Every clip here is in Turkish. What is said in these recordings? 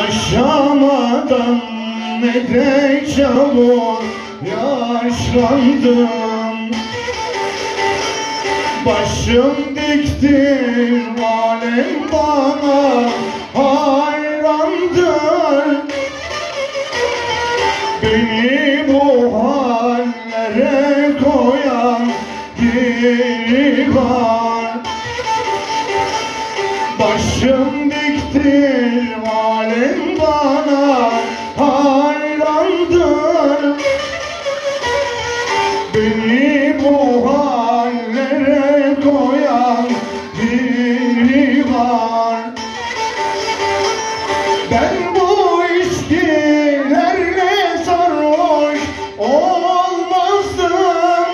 Yaşamadan ne de çabuk yaşlandım. Başım diktir alem bana hayrandır. Beni bu hallere koyan biri var. Başım diktir alem bana hayrandır. Beni bu hallere koyan biri var. Ben bu içkilerle sarhoş olmazdım.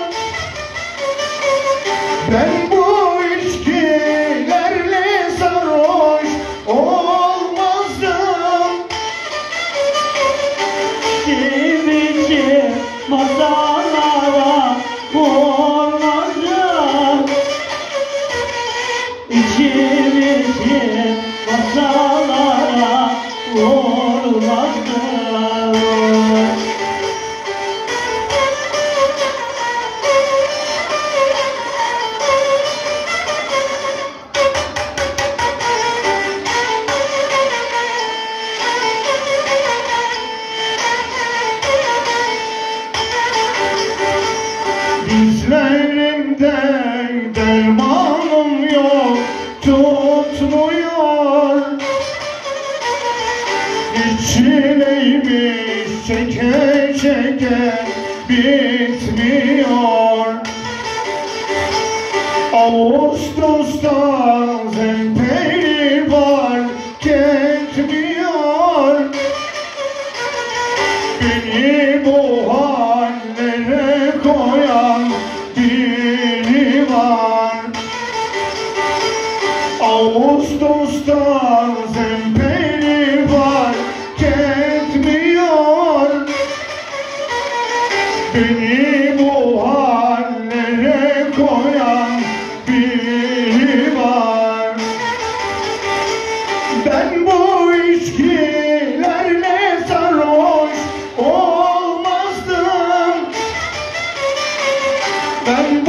Ben bu içkilerle sarhoş olmazdım. Şimdiki masalara vurmadım. İçimdeki masalara vurmadım. Dizlerimde dermanım yok, tutmuyor. İçileymiş çeke çeke bitmiyor. Ağustos'ta zemperi fark etmiyor. Beni bu hallere koyan biri var. Ağustos'ta zemperi fark etmiyor. Beni bu hallere koyan biri var. Ben bu içkilerle sarhoş olmazdım. Ben